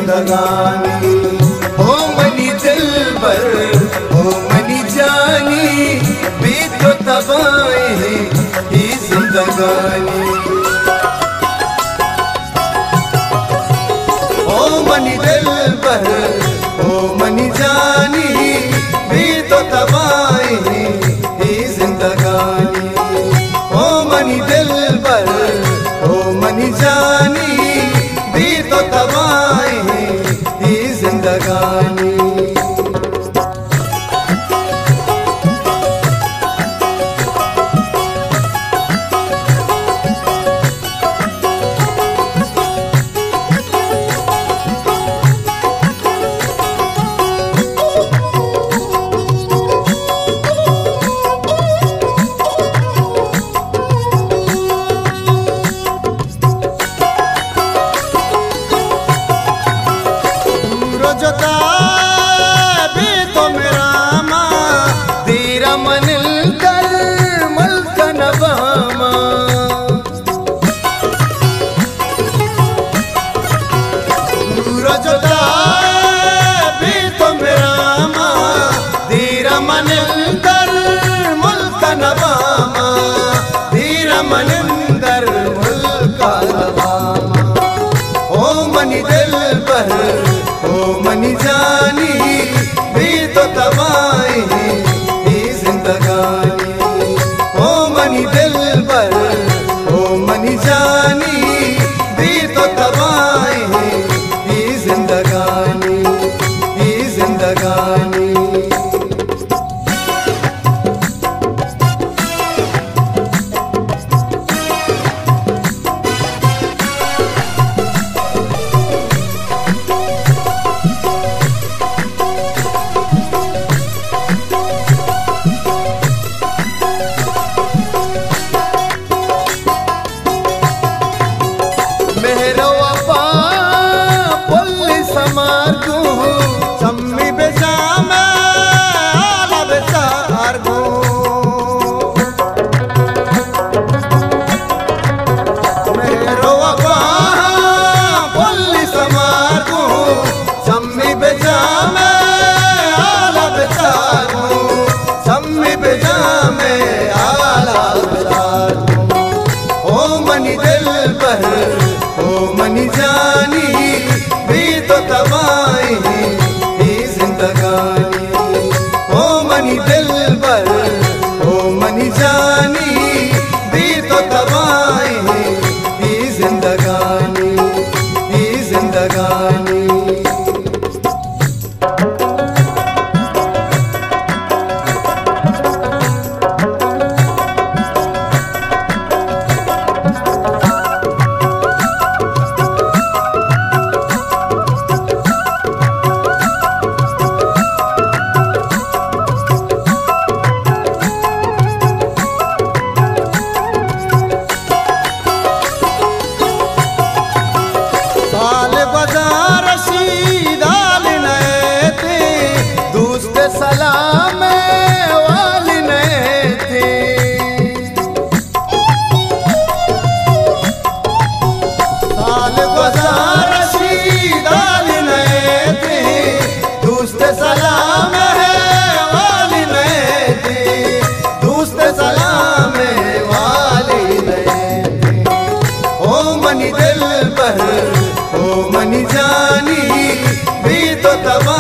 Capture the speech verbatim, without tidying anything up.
जिंदगानी। ओ मनी दिलबर ओ मनी जानी भी तो तबाही ही जिंदगानी। ओ मनी दिलबर ओ मनी जानी भी तो तबाही ही जिंदगानी। ओ मनी दिलबर ओ मनी जानी भी तो तबाही ही जिंदगानी। मनिंदर मुल्का नवामा। ओ मनी दिलबर ओ मनी जानी भी तो तबाही ही जिंदगानी। ओ मनी दिलबर ओ मनी जानी भी तो तबाही ही जिंदगानी ही जिंदगानी। ओ मनी जानी भी तो तबाही ही जिंदगानी। ओ मनी दिलबर ओ मनी जानी भी तो तबाही ही जिंदगानी ही जिंदगानी। सलाम वाली नए थे साल गुजार शीदाल नए थे। दोस्त सलाम है वाली नए थे दोस्त सलाम वाली नए थे। ओ मनी दिलबर ओ मनी जानी भी तो तबाही